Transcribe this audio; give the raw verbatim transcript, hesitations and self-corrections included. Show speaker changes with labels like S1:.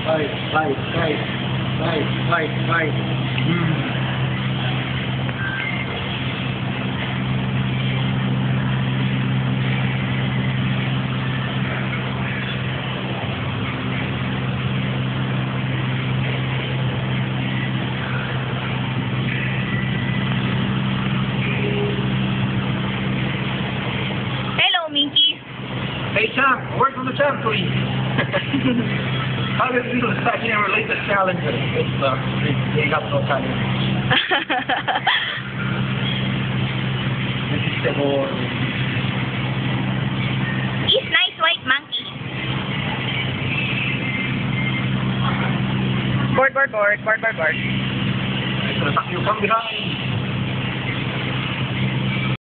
S1: Fight, fight, fight, fight, fight, fight. Hmm. Hey Champ, word from the champ, please. How did you feel attacking our latest challenger? It's uh, they got no challenge. This is the ball.
S2: He's nice white monkey. Board, board, board, board, board, board.
S1: It's an attack you from behind.